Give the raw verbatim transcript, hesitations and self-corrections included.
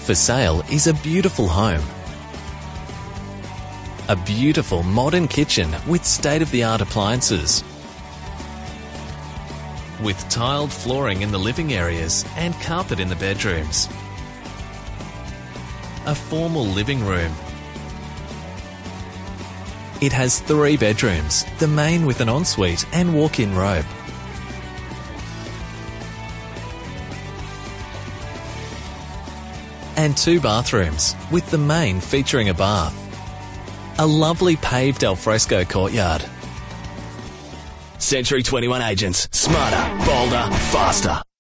For sale is a beautiful home. A beautiful modern kitchen with state-of-the-art appliances. With tiled flooring in the living areas and carpet in the bedrooms. A formal living room. It has three bedrooms, the main with an ensuite and walk-in robe. And two bathrooms, with the main featuring a bath. A lovely paved alfresco courtyard. Century twenty-one agents. Smarter, bolder, faster.